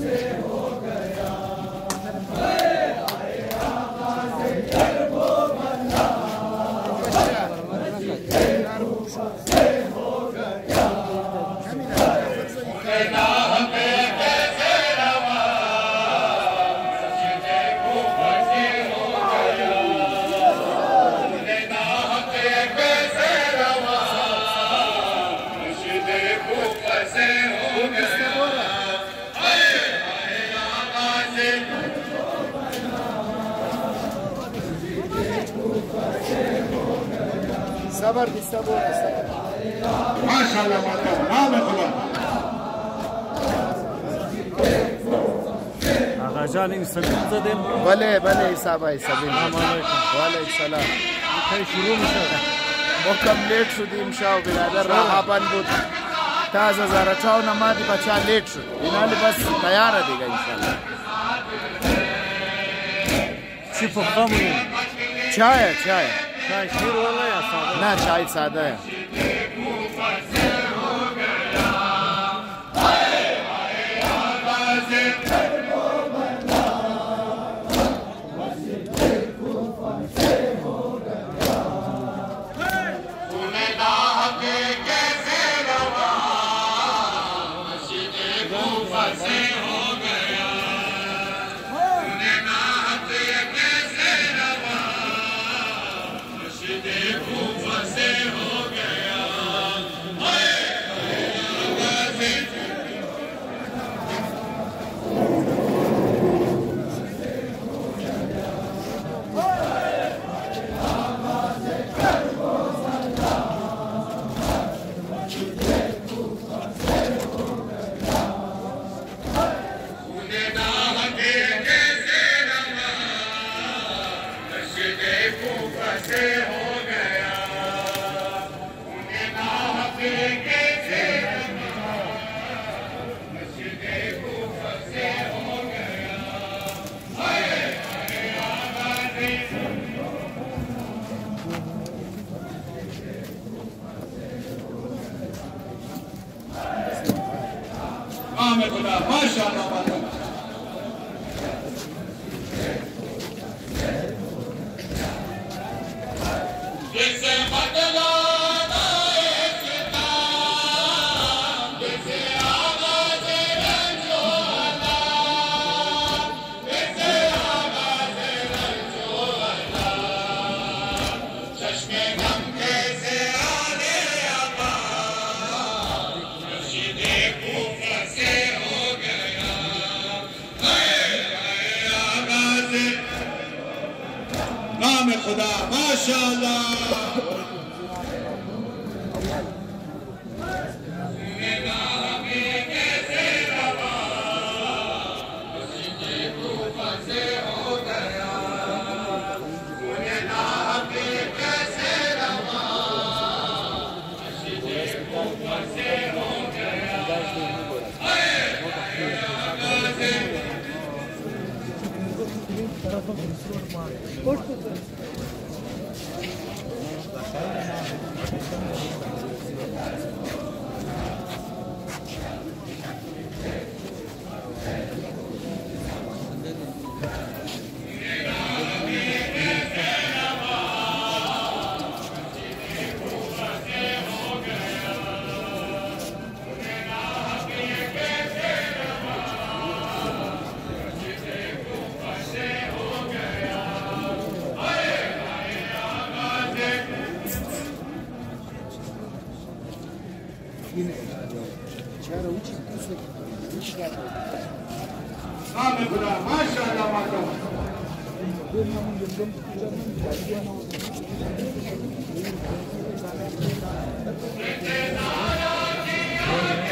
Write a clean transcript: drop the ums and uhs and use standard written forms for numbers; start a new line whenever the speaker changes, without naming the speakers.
सबर भी सबर
माशाल्लाह नाम है खुदा
आगा जान इंसान ज़देम
भले भले हिसाब है सभी वालेकुम सलाम
कहीं शुरू में
मुकम लेट शुदी इंशाअल्लाह बिरादर राहाबन बुत ताज़ा ज़रा चाव नमाज़ बचा लेट शुद इनाली बस तैयार है देगा इंशाअल्लाह
शिफ़ ख़ामू
चाय चाय
चाय शीर वाला या सादा
ना चाय सादा है
खुदा माशाल्लाह माशाल्लाह माशाल्लाह